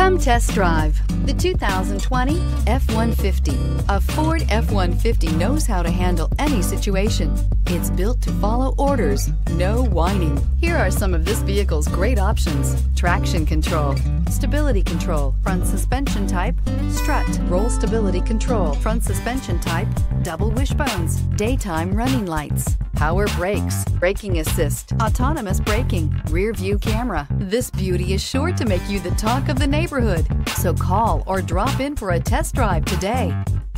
Come test drive the 2020 F-150. A Ford F-150 knows how to handle any situation. It's built to follow orders, no whining. Here are some of this vehicle's great options: traction control, stability control, front suspension type, strut, roll stability control, front suspension type, double wishbones, daytime running lights, power brakes, braking assist, autonomous braking, rear view camera. This beauty is sure to make you the talk of the neighborhood. So call or drop in for a test drive today.